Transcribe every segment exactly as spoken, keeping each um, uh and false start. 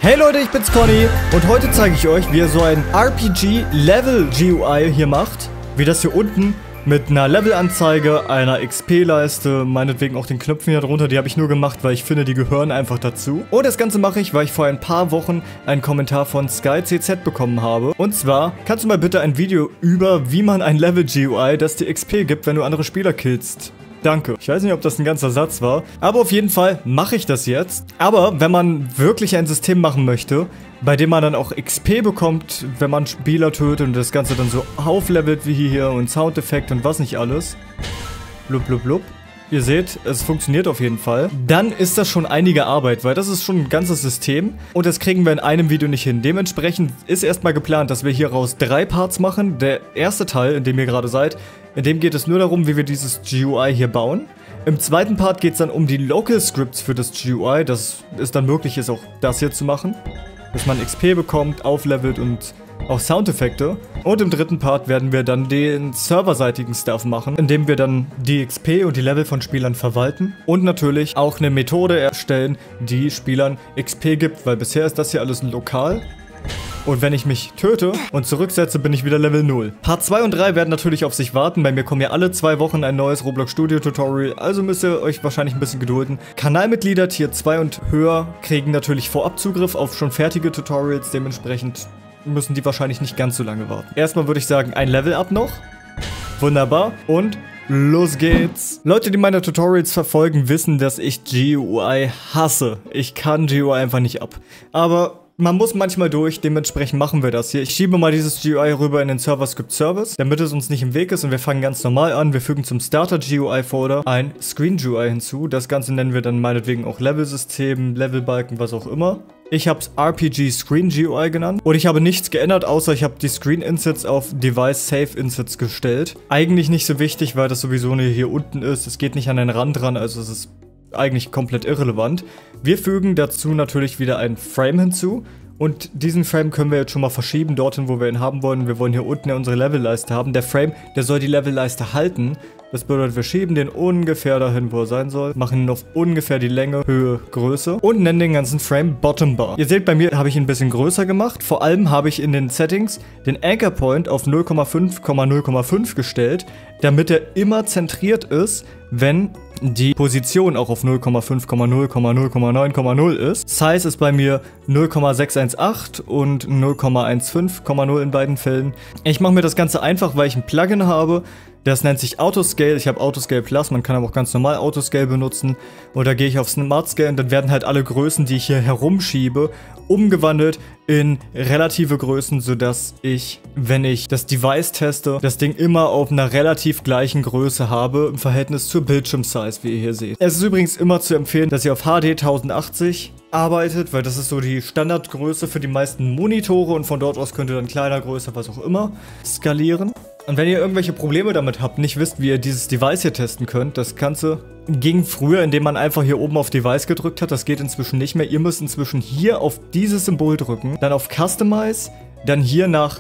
Hey Leute, ich bin's Conny und heute zeige ich euch, wie ihr so ein R P G-Level-G U I hier macht. Wie das hier unten mit einer Levelanzeige, einer X P-Leiste, meinetwegen auch den Knöpfen hier drunter, die habe ich nur gemacht, weil ich finde, die gehören einfach dazu. Und das Ganze mache ich, weil ich vor ein paar Wochen einen Kommentar von SkyCZ bekommen habe. Und zwar, kannst du mal bitte ein Video über, wie man ein Level-G U I, das dir X P gibt, wenn du andere Spieler killst. Danke. Ich weiß nicht, ob das ein ganzer Satz war, aber auf jeden Fall mache ich das jetzt. Aber wenn man wirklich ein System machen möchte, bei dem man dann auch X P bekommt, wenn man Spieler tötet und das Ganze dann so auflevelt wie hier und Soundeffekt und was nicht alles. Blub, blub, blub. Ihr seht, es funktioniert auf jeden Fall. Dann ist das schon einige Arbeit, weil das ist schon ein ganzes System und das kriegen wir in einem Video nicht hin. Dementsprechend ist erstmal geplant, dass wir hieraus drei Parts machen. Der erste Teil, in dem ihr gerade seid, in dem geht es nur darum, wie wir dieses G U I hier bauen. Im zweiten Part geht es dann um die Local Scripts für das G U I, dass es dann möglich ist, auch das hier zu machen. Dass man X P bekommt, auflevelt und auch Soundeffekte. Und im dritten Part werden wir dann den serverseitigen Stuff machen, indem wir dann die X P und die Level von Spielern verwalten. Und natürlich auch eine Methode erstellen, die Spielern X P gibt, weil bisher ist das hier alles lokal. Und wenn ich mich töte und zurücksetze, bin ich wieder Level null. Part zwei und drei werden natürlich auf sich warten. Bei mir kommen ja alle zwei Wochen ein neues Roblox Studio Tutorial. Also müsst ihr euch wahrscheinlich ein bisschen gedulden. Kanalmitglieder Tier zwei und höher kriegen natürlich vorab Zugriff auf schon fertige Tutorials. Dementsprechend müssen die wahrscheinlich nicht ganz so lange warten. Erstmal würde ich sagen, ein Level up noch. Wunderbar. Und los geht's. Leute, die meine Tutorials verfolgen, wissen, dass ich G U I hasse. Ich kann G U I einfach nicht ab. Aber man muss manchmal durch, dementsprechend machen wir das hier. Ich schiebe mal dieses G U I rüber in den Server-Script Service, damit es uns nicht im Weg ist und wir fangen ganz normal an. Wir fügen zum Starter G U I-Folder ein Screen-G U I hinzu. Das Ganze nennen wir dann meinetwegen auch Level-System, Level-Balken, was auch immer. Ich habe es R P G Screen G U I genannt und ich habe nichts geändert, außer ich habe die Screen Insets auf Device Save Insets gestellt. Eigentlich nicht so wichtig, weil das sowieso hier unten ist. Es geht nicht an den Rand ran, also es ist eigentlich komplett irrelevant. Wir fügen dazu natürlich wieder einen Frame hinzu. Und diesen Frame können wir jetzt schon mal verschieben, dorthin, wo wir ihn haben wollen. Wir wollen hier unten ja unsere Levelleiste haben. Der Frame, der soll die Levelleiste halten. Das bedeutet, wir schieben den ungefähr dahin, wo er sein soll. Machen ihn auf ungefähr die Länge, Höhe, Größe. Und nennen den ganzen Frame Bottom Bar. Ihr seht, bei mir habe ich ihn ein bisschen größer gemacht. Vor allem habe ich in den Settings den Anchor Point auf null Komma fünf Komma null Komma fünf gestellt, damit er immer zentriert ist, wenn die Position auch auf null Komma fünf Komma null Komma null Komma neun Komma null ist. Size ist bei mir null Komma sechs eins acht und null Komma fünfzehn Komma null in beiden Fällen. Ich mache mir das Ganze einfach, weil ich ein Plugin habe. Das nennt sich Autoscale. Ich habe Autoscale Plus, man kann aber auch ganz normal Autoscale benutzen. Und da gehe ich auf Smart Scale und dann werden halt alle Größen, die ich hier herumschiebe, umgewandelt in relative Größen, sodass ich, wenn ich das Device teste, das Ding immer auf einer relativ gleichen Größe habe im Verhältnis zur Bildschirmsize, wie ihr hier seht. Es ist übrigens immer zu empfehlen, dass ihr auf H D tausendachtzig arbeitet, weil das ist so die Standardgröße für die meisten Monitore und von dort aus könnt ihr dann kleiner, größer, was auch immer skalieren. Und wenn ihr irgendwelche Probleme damit habt, nicht wisst, wie ihr dieses Device hier testen könnt, das Ganze ging früher, indem man einfach hier oben auf Device gedrückt hat. Das geht inzwischen nicht mehr. Ihr müsst inzwischen hier auf dieses Symbol drücken, dann auf Customize, dann hier nach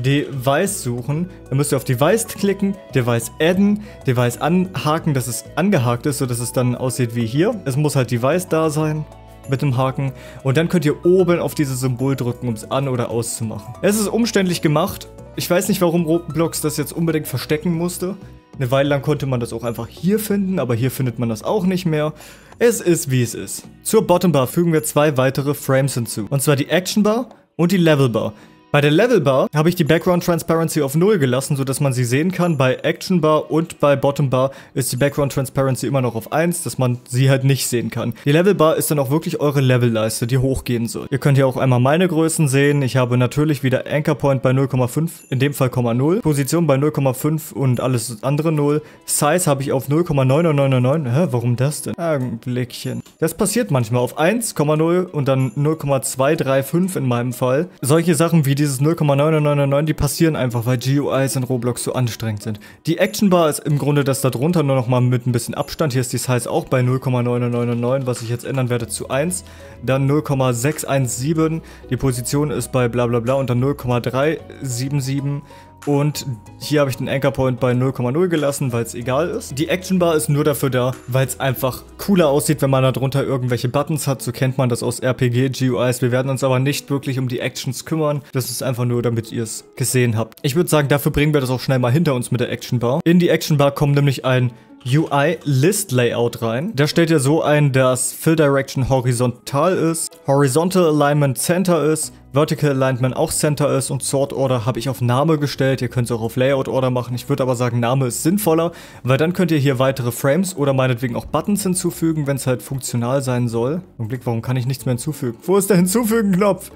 Device suchen. Dann müsst ihr auf Device klicken, Device adden, Device anhaken, dass es angehakt ist, sodass es dann aussieht wie hier. Es muss halt Device da sein mit dem Haken und dann könnt ihr oben auf dieses Symbol drücken, um es an- oder auszumachen. Es ist umständlich gemacht. Ich weiß nicht, warum Roblox das jetzt unbedingt verstecken musste. Eine Weile lang konnte man das auch einfach hier finden, aber hier findet man das auch nicht mehr. Es ist, wie es ist. Zur Bottom Bar fügen wir zwei weitere Frames hinzu. Und zwar die Action Bar und die Level Bar. Bei der Level Bar habe ich die Background Transparency auf null gelassen, sodass man sie sehen kann. Bei Action Bar und bei Bottom Bar ist die Background Transparency immer noch auf eins, dass man sie halt nicht sehen kann. Die Level Bar ist dann auch wirklich eure Levelleiste, die hochgehen soll. Ihr könnt hier auch einmal meine Größen sehen. Ich habe natürlich wieder Anchor Point bei null Komma fünf, in dem Fall Komma null. Position bei null Komma fünf und alles andere null. Size habe ich auf null Komma neun neun neun neun. Hä, warum das denn? Augenblickchen. Das passiert manchmal auf eins Komma null und dann null Komma zwei drei fünf in meinem Fall. Solche Sachen wie dieses null Komma neun neun neun neun, die passieren einfach, weil G U Is in Roblox so anstrengend sind. Die Action Bar ist im Grunde das da drunter, nur noch mal mit ein bisschen Abstand. Hier ist die Size auch bei null Komma neun neun neun neun, was ich jetzt ändern werde zu eins. Dann null Komma sechs eins sieben, die Position ist bei bla bla bla und dann null Komma drei sieben sieben Und hier habe ich den Anchor Point bei null Komma null gelassen, weil es egal ist. Die Action Bar ist nur dafür da, weil es einfach cooler aussieht, wenn man da drunter irgendwelche Buttons hat. So kennt man das aus R P G-G U Is. Wir werden uns aber nicht wirklich um die Actions kümmern. Das ist einfach nur, damit ihr es gesehen habt. Ich würde sagen, dafür bringen wir das auch schnell mal hinter uns mit der Action Bar. In die Action Bar kommt nämlich ein U I-List-Layout rein. Da stellt ihr so ein, dass Fill Direction horizontal ist, Horizontal Alignment Center ist, Vertical Alignment auch Center ist und Sort Order habe ich auf Name gestellt. Ihr könnt es auch auf Layout Order machen. Ich würde aber sagen, Name ist sinnvoller, weil dann könnt ihr hier weitere Frames oder meinetwegen auch Buttons hinzufügen, wenn es halt funktional sein soll. Augenblick, warum kann ich nichts mehr hinzufügen? Wo ist der Hinzufügen-Knopf?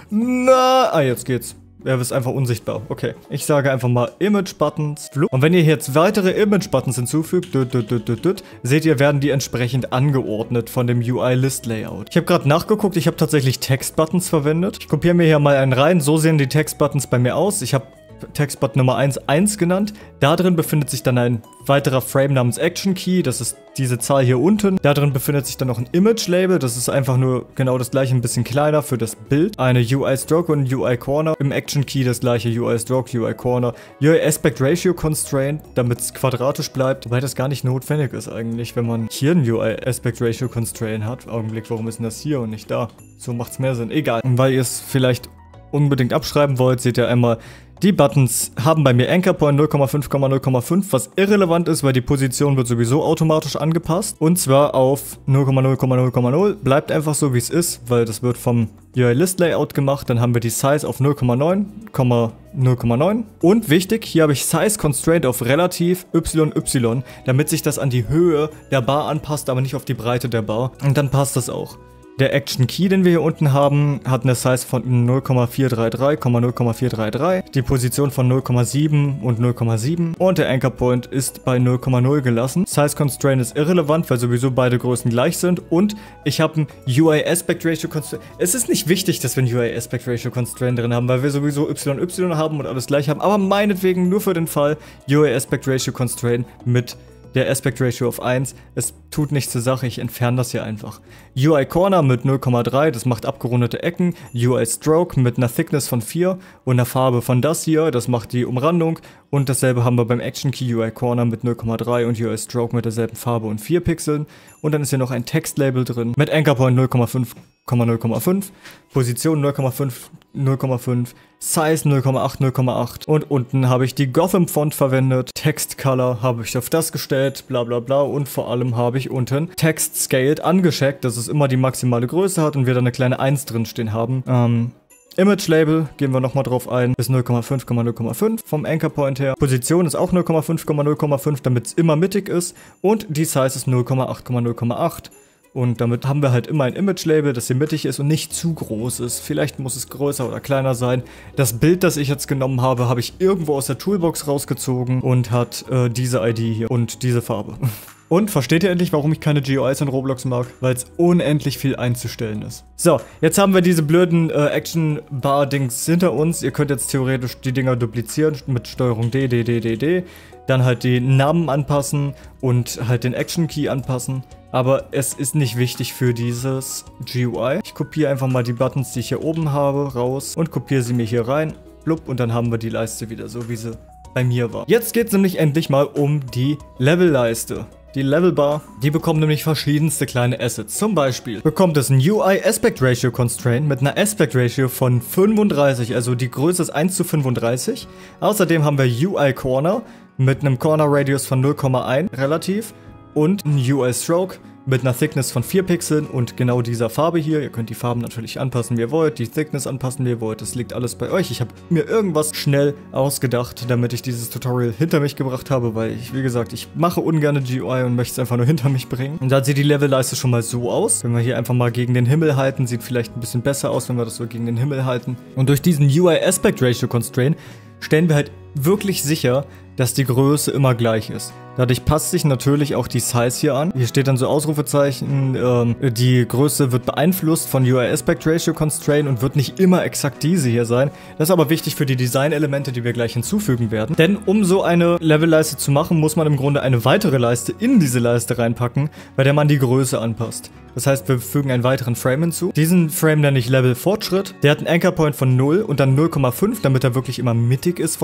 Na, ah, jetzt geht's. Er ist einfach unsichtbar. Okay. Ich sage einfach mal Image Buttons. Und wenn ihr jetzt weitere Image Buttons hinzufügt, düt, düt, düt, düt, düt, seht ihr, werden die entsprechend angeordnet von dem U I-List-Layout. Ich habe gerade nachgeguckt, ich habe tatsächlich Text-Buttons verwendet. Ich kopiere mir hier mal einen rein. So sehen die Text-Buttons bei mir aus. Ich habe Textbutton Nummer eins eins genannt. Da drin befindet sich dann ein weiterer Frame namens Action Key. Das ist diese Zahl hier unten. Da drin befindet sich dann noch ein Image Label. Das ist einfach nur genau das gleiche, ein bisschen kleiner für das Bild. Eine U I Stroke und ein U I Corner. Im Action Key das gleiche U I Stroke, U I Corner. U I Aspect Ratio Constraint, damit es quadratisch bleibt. Wobei das gar nicht notwendig ist eigentlich, wenn man hier ein U I Aspect Ratio Constraint hat. Augenblick, warum ist denn das hier und nicht da? So macht es mehr Sinn. Egal. Und weil ihr es vielleicht unbedingt abschreiben wollt, seht ihr einmal, die Buttons haben bei mir Anchor Point null Komma fünf, null Komma fünf, was irrelevant ist, weil die Position wird sowieso automatisch angepasst. Und zwar auf null Komma null, null Komma null. Bleibt einfach so, wie es ist, weil das wird vom U I-List-Layout gemacht. Dann haben wir die Size auf null Komma neun, null Komma neun. Und wichtig, hier habe ich Size Constraint auf relativ Y Y, damit sich das an die Höhe der Bar anpasst, aber nicht auf die Breite der Bar. Und dann passt das auch. Der Action Key, den wir hier unten haben, hat eine Size von null Komma vier drei drei, null Komma vier drei drei, die Position von null Komma sieben und null Komma sieben und der Anchor Point ist bei null Komma null gelassen. Size Constraint ist irrelevant, weil sowieso beide Größen gleich sind und ich habe ein U I Aspect Ratio Constraint. Es ist nicht wichtig, dass wir ein U I Aspect Ratio Constraint drin haben, weil wir sowieso Y Y haben und alles gleich haben, aber meinetwegen nur für den Fall U I Aspect Ratio Constraint mit der Aspect Ratio auf eins. Es tut nichts zur Sache, ich entferne das hier einfach. U I Corner mit null Komma drei, das macht abgerundete Ecken. U I Stroke mit einer Thickness von vier und einer Farbe von das hier, das macht die Umrandung. Und dasselbe haben wir beim Action Key U I Corner mit null Komma drei und U I Stroke mit derselben Farbe und vier Pixeln. Und dann ist hier noch ein Textlabel drin mit Anchor Point null Komma fünf, null Komma fünf, Position null Komma fünf, null Komma fünf, Size null Komma acht, null Komma acht und unten habe ich die Gotham Font verwendet, Text Color habe ich auf das gestellt, bla bla bla und vor allem habe ich unten Text Scaled angecheckt, dass es immer die maximale Größe hat und wir da eine kleine eins drin stehen haben. Ähm, Image Label, gehen wir nochmal drauf ein, ist null Komma fünf, null Komma fünf vom Anchor Point her. Position ist auch null Komma fünf, null Komma fünf, damit es immer mittig ist und die Size ist null Komma acht, null Komma acht. Und damit haben wir halt immer ein Image-Label, das hier mittig ist und nicht zu groß ist. Vielleicht muss es größer oder kleiner sein. Das Bild, das ich jetzt genommen habe, habe ich irgendwo aus der Toolbox rausgezogen und hat äh, diese I D hier und diese Farbe. Und versteht ihr endlich, warum ich keine G U Is in Roblox mag? Weil es unendlich viel einzustellen ist. So, jetzt haben wir diese blöden äh, Action-Bar-Dings hinter uns. Ihr könnt jetzt theoretisch die Dinger duplizieren mit Steuerung D, D, D, D, D. Dann halt die Namen anpassen und halt den Action-Key anpassen. Aber es ist nicht wichtig für dieses G U I. Ich kopiere einfach mal die Buttons, die ich hier oben habe, raus und kopiere sie mir hier rein. Blub, und dann haben wir die Leiste wieder so, wie sie bei mir war. Jetzt geht es nämlich endlich mal um die Levelleiste. Die Levelbar, die bekommt nämlich verschiedenste kleine Assets. Zum Beispiel bekommt es ein U I Aspect Ratio Constraint mit einer Aspect Ratio von fünfunddreißig, also die Größe ist eins zu fünfunddreißig. Außerdem haben wir U I Corner mit einem Corner Radius von null Komma eins relativ und ein U I Stroke mit einer Thickness von vier Pixeln und genau dieser Farbe hier. Ihr könnt die Farben natürlich anpassen, wie ihr wollt, die Thickness anpassen, wie ihr wollt. Das liegt alles bei euch. Ich habe mir irgendwas schnell ausgedacht, damit ich dieses Tutorial hinter mich gebracht habe, weil ich, wie gesagt, ich mache ungerne G U I und möchte es einfach nur hinter mich bringen. Und da sieht die Levelleiste schon mal so aus. Wenn wir hier einfach mal gegen den Himmel halten, sieht vielleicht ein bisschen besser aus, wenn wir das so gegen den Himmel halten. Und durch diesen U I Aspect Ratio Constraint stellen wir halt wirklich sicher, dass die Größe immer gleich ist. Dadurch passt sich natürlich auch die Size hier an. Hier steht dann so Ausrufezeichen, ähm, die Größe wird beeinflusst von U I Aspect Ratio Constraint und wird nicht immer exakt diese hier sein. Das ist aber wichtig für die Designelemente, die wir gleich hinzufügen werden. Denn um so eine Levelleiste zu machen, muss man im Grunde eine weitere Leiste in diese Leiste reinpacken, bei der man die Größe anpasst. Das heißt, wir fügen einen weiteren Frame hinzu. Diesen Frame nenne ich Level Fortschritt. Der hat einen Anchor Point von null und dann null Komma fünf, damit er wirklich immer mittig ist von der Höhe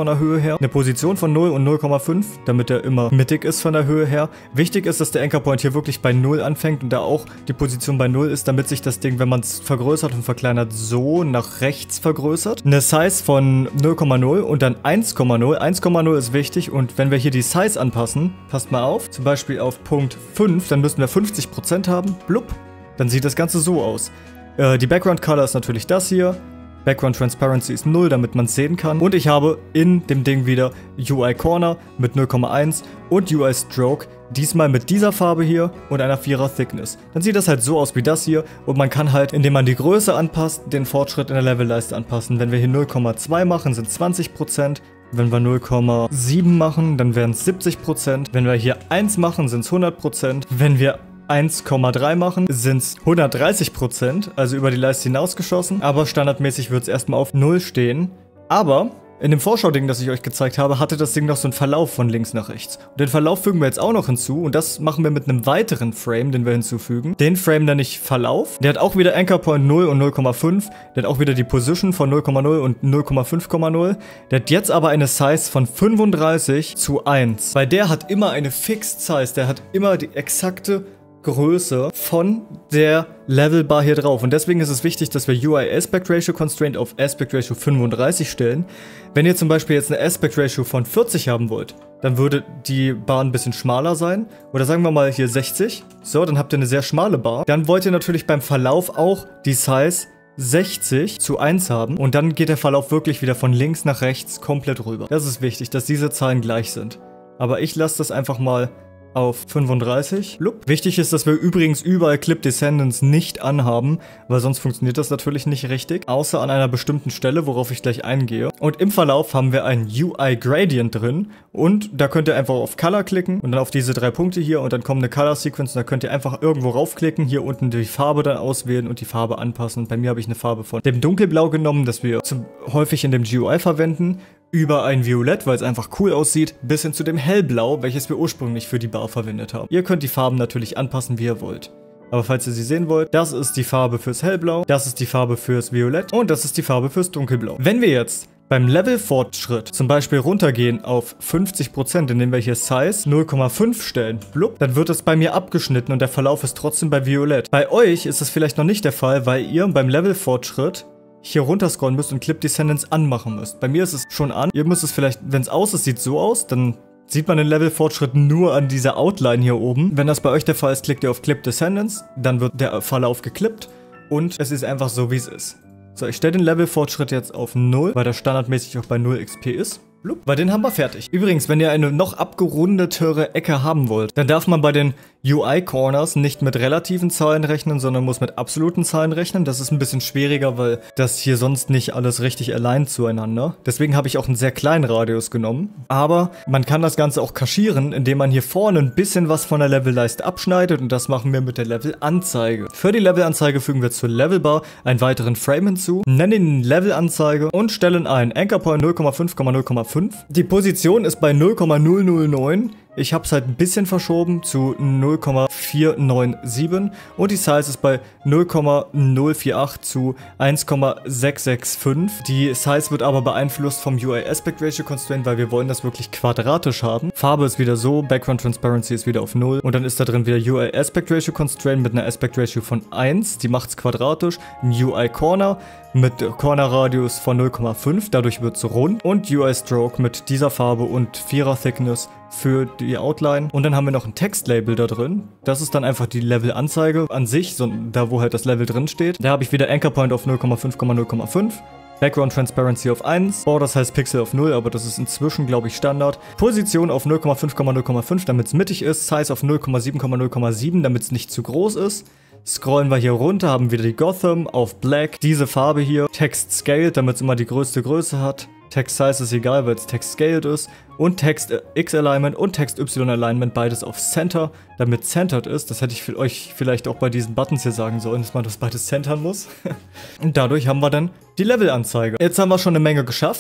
her. Eine Position von null und null Komma fünf, damit er immer mittig ist von der Höhe her. Wichtig ist, dass der Anchor Point hier wirklich bei null anfängt und da auch die Position bei null ist, damit sich das Ding, wenn man es vergrößert und verkleinert, so nach rechts vergrößert. Eine Size von null Komma null und dann eins Komma null. eins Komma null ist wichtig und wenn wir hier die Size anpassen, passt mal auf, zum Beispiel auf Punkt fünf, dann müssen wir fünfzig Prozent haben. Blub. Dann sieht das Ganze so aus. Äh, die Background Color ist natürlich das hier. Background Transparency ist null, damit man es sehen kann. Und ich habe in dem Ding wieder U I Corner mit null Komma eins und U I Stroke, diesmal mit dieser Farbe hier und einer vierer Thickness. Dann sieht das halt so aus wie das hier und man kann halt, indem man die Größe anpasst, den Fortschritt in der Levelleiste anpassen. Wenn wir hier null Komma zwei machen, sind es zwanzig Prozent. Wenn wir null Komma sieben machen, dann wären es siebzig Prozent. Wenn wir hier eins machen, sind es hundert Prozent. Wenn wir eins Komma drei machen, sind es hundertdreißig Prozent, also über die Leiste hinausgeschossen. Aber standardmäßig wird es erstmal auf null stehen. Aber in dem Vorschau-Ding, das ich euch gezeigt habe, hatte das Ding noch so einen Verlauf von links nach rechts. Und den Verlauf fügen wir jetzt auch noch hinzu und das machen wir mit einem weiteren Frame, den wir hinzufügen. Den Frame nenne ich Verlauf. Der hat auch wieder Anchor Point null und null Komma fünf. Der hat auch wieder die Position von null Komma null und null Komma fünf Komma null. Der hat jetzt aber eine Size von fünfunddreißig zu eins. Weil der hat immer eine Fixed Size. Der hat immer die exakte Größe von der Levelbar hier drauf. Und deswegen ist es wichtig, dass wir U I Aspect Ratio Constraint auf Aspect Ratio fünfunddreißig stellen. Wenn ihr zum Beispiel jetzt eine Aspect Ratio von vierzig haben wollt, dann würde die Bar ein bisschen schmaler sein. Oder sagen wir mal hier sechzig. So, dann habt ihr eine sehr schmale Bar. Dann wollt ihr natürlich beim Verlauf auch die Size sechzig zu eins haben. Und dann geht der Verlauf wirklich wieder von links nach rechts komplett rüber. Das ist wichtig, dass diese Zahlen gleich sind. Aber ich lasse das einfach mal auf fünfunddreißig. Lup. Wichtig ist, dass wir übrigens überall Clip Descendants nicht anhaben, weil sonst funktioniert das natürlich nicht richtig, außer an einer bestimmten Stelle, worauf ich gleich eingehe. Und im Verlauf haben wir ein U I Gradient drin und da könnt ihr einfach auf Color klicken und dann auf diese drei Punkte hier und dann kommt eine Color Sequence und da könnt ihr einfach irgendwo raufklicken, hier unten die Farbe dann auswählen und die Farbe anpassen. Und bei mir habe ich eine Farbe von dem Dunkelblau genommen, das wir zum, häufig in dem G U I verwenden, über ein Violett, weil es einfach cool aussieht, bis hin zu dem Hellblau, welches wir ursprünglich für die Bar verwendet haben. Ihr könnt die Farben natürlich anpassen, wie ihr wollt. Aber falls ihr sie sehen wollt, das ist die Farbe fürs Hellblau, das ist die Farbe fürs Violett und das ist die Farbe fürs Dunkelblau. Wenn wir jetzt beim Levelfortschritt zum Beispiel runtergehen auf fünfzig Prozent, indem wir hier Size null Komma fünf stellen, blub, dann wird es bei mir abgeschnitten und der Verlauf ist trotzdem bei Violett. Bei euch ist das vielleicht noch nicht der Fall, weil ihr beim Levelfortschritt hier runterscrollen müsst und Clip Descendants anmachen müsst. Bei mir ist es schon an. Ihr müsst es vielleicht, wenn es aus ist, sieht so aus, dann sieht man den Levelfortschritt nur an dieser Outline hier oben. Wenn das bei euch der Fall ist, klickt ihr auf Clip Descendants, dann wird der Verlauf geklippt und es ist einfach so, wie es ist. So, ich stelle den Levelfortschritt jetzt auf null, weil der standardmäßig auch bei null X P ist. Weil den haben wir fertig. Übrigens, wenn ihr eine noch abgerundetere Ecke haben wollt, dann darf man bei den U I-Corners nicht mit relativen Zahlen rechnen, sondern muss mit absoluten Zahlen rechnen. Das ist ein bisschen schwieriger, weil das hier sonst nicht alles richtig aligned zueinander. Deswegen habe ich auch einen sehr kleinen Radius genommen. Aber man kann das Ganze auch kaschieren, indem man hier vorne ein bisschen was von der Levelleiste abschneidet und das machen wir mit der Levelanzeige. Für die Levelanzeige fügen wir zur Levelbar einen weiteren Frame hinzu, nennen ihn Levelanzeige und stellen einen Anchor Point null Komma fünf Komma null Komma fünf. Die Position ist bei null Komma null null neun. Ich habe es halt ein bisschen verschoben zu null Komma vier neun sieben und die Size ist bei null Komma null vier acht zu eins Komma sechs sechs fünf. Die Size wird aber beeinflusst vom U I Aspect Ratio Constraint, weil wir wollen das wirklich quadratisch haben. Farbe ist wieder so, Background Transparency ist wieder auf null und dann ist da drin wieder U I Aspect Ratio Constraint mit einer Aspect Ratio von eins, die macht es quadratisch, ein U I Corner mit Corner Radius von null Komma fünf, dadurch wird es rund und U I Stroke mit dieser Farbe und vierer Thickness für die Outline. Und dann haben wir noch ein Textlabel da drin. Das ist dann einfach die Levelanzeige an sich, so da wo halt das Level drin steht. Da habe ich wieder Anchor Point auf null Komma fünf Komma null Komma fünf. Background Transparency auf eins. Border Size Pixel auf null, aber das ist inzwischen, glaube ich, Standard. Position auf null Komma fünf Komma null Komma fünf, damit es mittig ist. Size auf null Komma sieben Komma null Komma sieben, damit es nicht zu groß ist. Scrollen wir hier runter, haben wieder die Gotham auf Black. Diese Farbe hier. Text Scaled, damit es immer die größte Größe hat. Text Size ist egal, weil es Text Scaled ist. Und Text X Alignment und Text Y Alignment, beides auf Center, damit centered ist. Das hätte ich für euch vielleicht auch bei diesen Buttons hier sagen sollen, dass man das beides centern muss. Und dadurch haben wir dann die Levelanzeige. Jetzt haben wir schon eine Menge geschafft.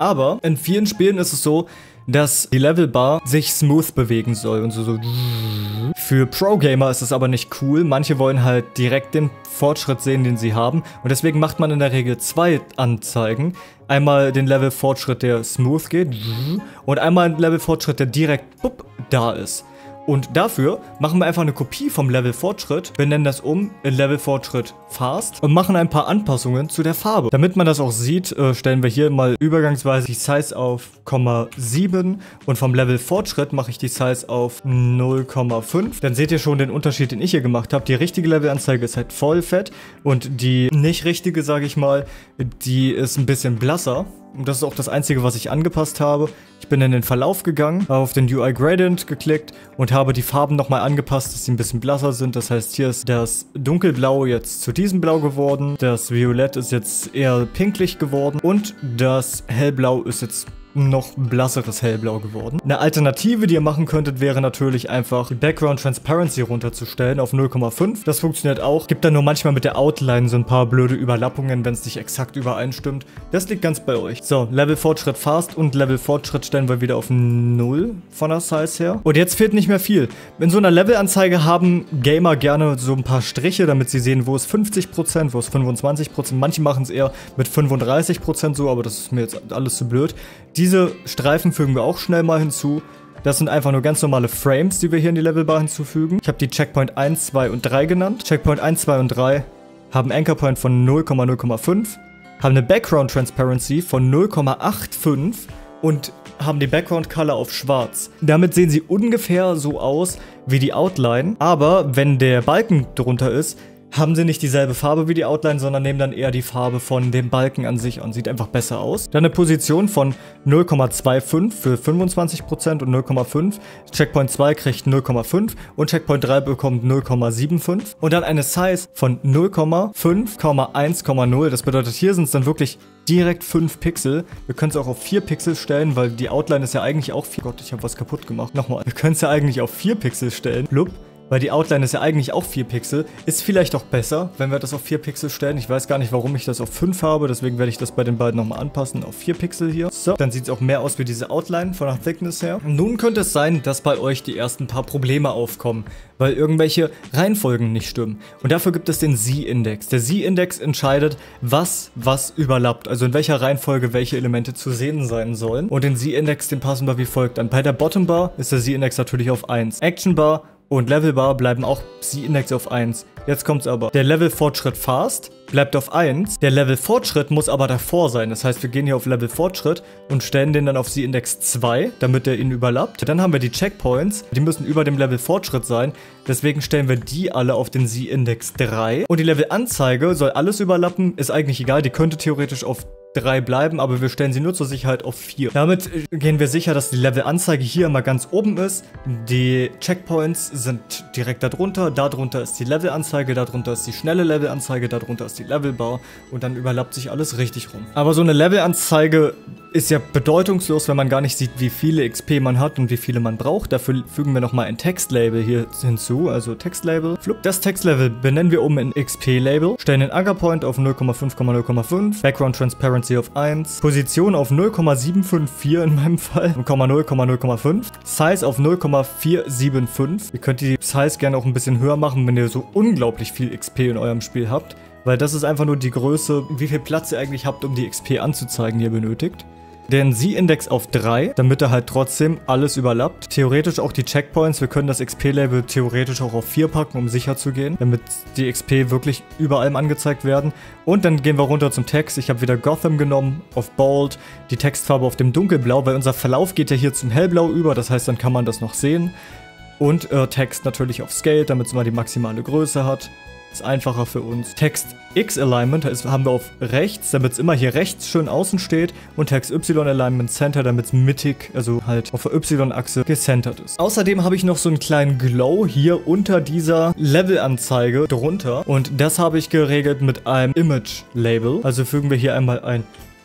Aber in vielen Spielen ist es so, dass die Levelbar sich smooth bewegen soll und so so. Für Pro-Gamer ist es aber nicht cool. Manche wollen halt direkt den Fortschritt sehen, den sie haben. Und deswegen macht man in der Regel zwei Anzeigen. Einmal den Level-Fortschritt, der smooth geht. Und einmal einen Level-Fortschritt, der direkt bup, da ist. Und dafür machen wir einfach eine Kopie vom Level-Fortschritt. Wir nennen das um in Level-Fortschritt Fast und machen ein paar Anpassungen zu der Farbe. Damit man das auch sieht, äh, stellen wir hier mal übergangsweise die Size auf Komma sieben und vom Level-Fortschritt mache ich die Size auf null Komma fünf. Dann seht ihr schon den Unterschied, den ich hier gemacht habe. Die richtige Levelanzeige ist halt voll fett und die nicht richtige, sage ich mal, die ist ein bisschen blasser. Und das ist auch das Einzige, was ich angepasst habe. Ich bin in den Verlauf gegangen, habe auf den U I Gradient geklickt und habe die Farben nochmal angepasst, dass sie ein bisschen blasser sind. Das heißt, hier ist das Dunkelblau jetzt zu diesem Blau geworden. Das Violett ist jetzt eher pinklich geworden. Und das Hellblau ist jetzt noch blasseres Hellblau geworden. Eine Alternative, die ihr machen könntet, wäre natürlich einfach die Background Transparency runterzustellen auf null Komma fünf. Das funktioniert auch. Gibt dann nur manchmal mit der Outline so ein paar blöde Überlappungen, wenn es nicht exakt übereinstimmt. Das liegt ganz bei euch. So, Level Fortschritt Fast und Level Fortschritt stellen wir wieder auf null von der Size her. Und jetzt fehlt nicht mehr viel. In so einer Levelanzeige haben Gamer gerne so ein paar Striche, damit sie sehen, wo ist fünfzig Prozent, wo ist fünfundzwanzig Prozent. Manche machen es eher mit fünfunddreißig Prozent so, aber das ist mir jetzt alles zu blöd. Diese Streifen fügen wir auch schnell mal hinzu. Das sind einfach nur ganz normale Frames, die wir hier in die Levelbar hinzufügen. Ich habe die Checkpoint eins, zwei und drei genannt. Checkpoint eins, zwei und drei haben Anchor Point von null Komma null Komma fünf, haben eine Background Transparency von null Komma fünfundachtzig und haben die Background Color auf schwarz. Damit sehen sie ungefähr so aus wie die Outline, aber wenn der Balken drunter ist, haben sie nicht dieselbe Farbe wie die Outline, sondern nehmen dann eher die Farbe von dem Balken an sich an. Sieht einfach besser aus. Dann eine Position von null Komma fünfundzwanzig für fünfundzwanzig Prozent und null Komma fünf. Checkpoint zwei kriegt null Komma fünf und Checkpoint drei bekommt null Komma fünfundsiebzig. Und dann eine Size von null Komma fünf, eins Komma null. Das bedeutet, hier sind es dann wirklich direkt fünf Pixel. Wir können es auch auf vier Pixel stellen, weil die Outline ist ja eigentlich auch vier. Gott, ich habe was kaputt gemacht. Nochmal. Wir können es ja eigentlich auf vier Pixel stellen. Blub. Weil die Outline ist ja eigentlich auch vier Pixel. Ist vielleicht auch besser, wenn wir das auf vier Pixel stellen. Ich weiß gar nicht, warum ich das auf fünf habe. Deswegen werde ich das bei den beiden nochmal anpassen auf vier Pixel hier. So, dann sieht es auch mehr aus wie diese Outline von der Thickness her. Nun könnte es sein, dass bei euch die ersten paar Probleme aufkommen, weil irgendwelche Reihenfolgen nicht stimmen. Und dafür gibt es den Z-Index. Der Z-Index entscheidet, was was überlappt. Also in welcher Reihenfolge welche Elemente zu sehen sein sollen. Und den Z-Index, den passen wir wie folgt an. Bei der Bottom Bar ist der Z-Index natürlich auf eins. Action Bar und Levelbar bleiben auch Z-Index auf eins. Jetzt kommt's aber. Der Level-Fortschritt Fast bleibt auf eins. Der Level-Fortschritt muss aber davor sein. Das heißt, wir gehen hier auf Level-Fortschritt und stellen den dann auf Z-Index zwei, damit er ihn überlappt. Dann haben wir die Checkpoints. Die müssen über dem Level-Fortschritt sein. Deswegen stellen wir die alle auf den Z-Index drei. Und die Level-Anzeige soll alles überlappen. Ist eigentlich egal. Die könnte theoretisch auf drei bleiben, aber wir stellen sie nur zur Sicherheit auf vier. Damit gehen wir sicher, dass die Levelanzeige hier immer ganz oben ist. Die Checkpoints sind direkt darunter. Darunter ist die Levelanzeige, darunter ist die schnelle Levelanzeige, darunter ist die Levelbar und dann überlappt sich alles richtig rum. Aber so eine Levelanzeige ist ja bedeutungslos, wenn man gar nicht sieht, wie viele X P man hat und wie viele man braucht. Dafür fügen wir nochmal ein Textlabel hier hinzu, also Textlabel. Das Textlabel benennen wir um in X P-Label, stellen den Anchor Point auf null Komma fünf, null Komma fünf, Background Transparency auf eins, Position auf null Komma sieben fünf vier in meinem Fall, null Komma null Komma fünf, Size auf null Komma vier sieben fünf. Ihr könnt die Size gerne auch ein bisschen höher machen, wenn ihr so unglaublich viel X P in eurem Spiel habt, weil das ist einfach nur die Größe, wie viel Platz ihr eigentlich habt, um die X P anzuzeigen, die ihr benötigt. Den Z-Index auf drei, damit er halt trotzdem alles überlappt. Theoretisch auch die Checkpoints. Wir können das X P-Label theoretisch auch auf vier packen, um sicher zu gehen, damit die X P wirklich überall angezeigt werden. Und dann gehen wir runter zum Text. Ich habe wieder Gotham genommen, auf Bold, die Textfarbe auf dem Dunkelblau, weil unser Verlauf geht ja hier zum Hellblau über. Das heißt, dann kann man das noch sehen. Und äh, Text natürlich auf Scale, damit es immer die maximale Größe hat. Ist einfacher für uns. Text X Alignment haben wir auf rechts, damit es immer hier rechts schön außen steht. Und Text Y Alignment Center, damit es mittig, also halt auf der Y-Achse gecentert ist. Außerdem habe ich noch so einen kleinen Glow hier unter dieser Levelanzeige drunter. Und das habe ich geregelt mit einem Image Label. Also fügen wir hier einmal ein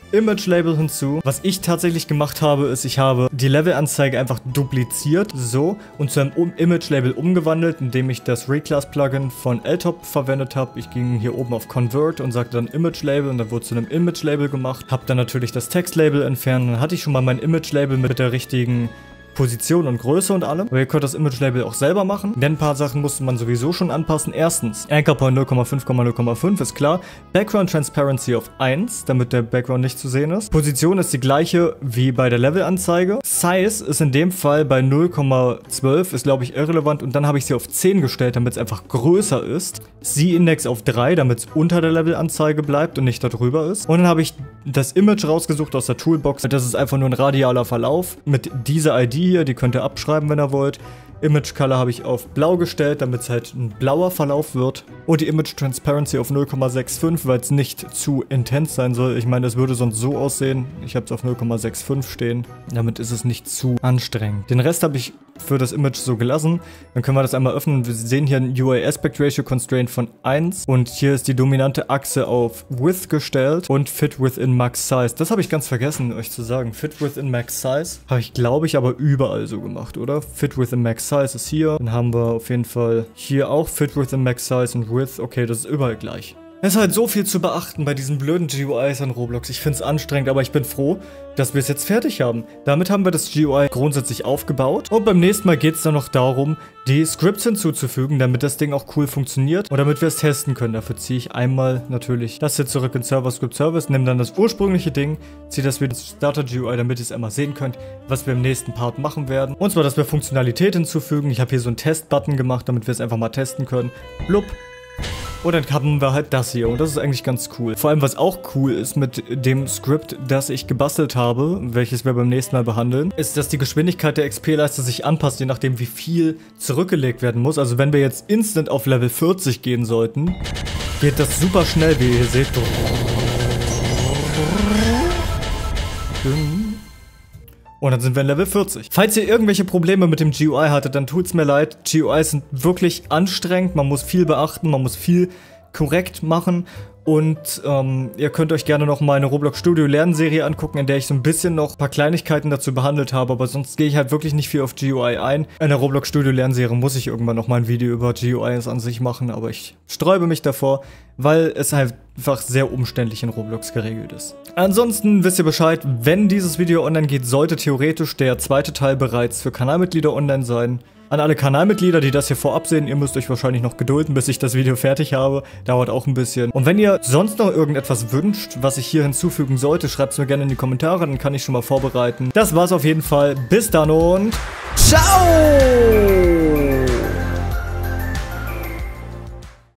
Image-Label hinzu. Was ich tatsächlich gemacht habe, ist, ich habe die Levelanzeige einfach dupliziert, so, und zu einem um Image-Label umgewandelt, indem ich das Reclass-Plugin von L T O P verwendet habe. Ich ging hier oben auf Convert und sagte dann Image-Label und dann wurde zu einem Image-Label gemacht. Habe dann natürlich das Text-Label entfernt. Dann hatte ich schon mal mein Image-Label mit der richtigen Position und Größe und allem. Aber ihr könnt das Image-Label auch selber machen, denn ein paar Sachen musste man sowieso schon anpassen. Erstens, Anchor Point null Komma fünf Komma null Komma fünf ist klar. Background Transparency auf eins, damit der Background nicht zu sehen ist. Position ist die gleiche wie bei der Levelanzeige. Size ist in dem Fall bei null Komma zwölf, ist glaube ich irrelevant. Und dann habe ich sie auf zehn gestellt, damit es einfach größer ist. Z-Index auf drei, damit es unter der Levelanzeige bleibt und nicht darüber ist. Und dann habe ich das Image rausgesucht aus der Toolbox. Das ist einfach nur ein radialer Verlauf mit dieser I D hier, die könnt ihr abschreiben, wenn ihr wollt. Image Color habe ich auf blau gestellt, damit es halt ein blauer Verlauf wird. Und die Image Transparency auf null Komma fünfundsechzig, weil es nicht zu intens sein soll. Ich meine, es würde sonst so aussehen. Ich habe es auf null Komma fünfundsechzig stehen. Damit ist es nicht zu anstrengend. Den Rest habe ich für das Image so gelassen. Dann können wir das einmal öffnen. Wir sehen hier ein U I Aspect Ratio Constraint von eins. Und hier ist die dominante Achse auf Width gestellt und Fit Within Max Size. Das habe ich ganz vergessen, euch zu sagen. Fit Within Max Size habe ich, glaube ich, aber überall so gemacht, oder? Fit Within Max Size ist hier. Dann haben wir auf jeden Fall hier auch Fit Within Max Size und Width. Okay, das ist überall gleich. Es ist halt so viel zu beachten bei diesen blöden G U Is an Roblox. Ich finde es anstrengend, aber ich bin froh, dass wir es jetzt fertig haben. Damit haben wir das G U I grundsätzlich aufgebaut. Und beim nächsten Mal geht es dann noch darum, die Scripts hinzuzufügen, damit das Ding auch cool funktioniert und damit wir es testen können. Dafür ziehe ich einmal natürlich das hier zurück in Server Script Service, nehme dann das ursprüngliche Ding, ziehe das wieder ins Starter G U I, damit ihr es einmal sehen könnt, was wir im nächsten Part machen werden. Und zwar, dass wir Funktionalität hinzufügen. Ich habe hier so einen Test-Button gemacht, damit wir es einfach mal testen können. Blub. Und dann haben wir halt das hier und das ist eigentlich ganz cool. Vor allem, was auch cool ist mit dem Skript, das ich gebastelt habe, welches wir beim nächsten Mal behandeln, ist, dass die Geschwindigkeit der X P-Leiste sich anpasst, je nachdem wie viel zurückgelegt werden muss. Also wenn wir jetzt instant auf Level vierzig gehen sollten, geht das super schnell, wie ihr hier seht. Und dann sind wir in Level vierzig. Falls ihr irgendwelche Probleme mit dem G U I hattet, dann tut's mir leid. G U Is sind wirklich anstrengend. Man muss viel beachten, man muss viel korrekt machen. Und ähm, ihr könnt euch gerne noch mal eine Roblox Studio Lernserie angucken, in der ich so ein bisschen noch ein paar Kleinigkeiten dazu behandelt habe, aber sonst gehe ich halt wirklich nicht viel auf G U I ein. In der Roblox Studio Lernserie muss ich irgendwann noch mal ein Video über G U Is an sich machen, aber ich sträube mich davor, weil es halt einfach sehr umständlich in Roblox geregelt ist. Ansonsten wisst ihr Bescheid, wenn dieses Video online geht, sollte theoretisch der zweite Teil bereits für Kanalmitglieder online sein. An alle Kanalmitglieder, die das hier vorab sehen, ihr müsst euch wahrscheinlich noch gedulden, bis ich das Video fertig habe. Dauert auch ein bisschen. Und wenn ihr sonst noch irgendetwas wünscht, was ich hier hinzufügen sollte, schreibt es mir gerne in die Kommentare, dann kann ich schon mal vorbereiten. Das war's auf jeden Fall. Bis dann und ciao!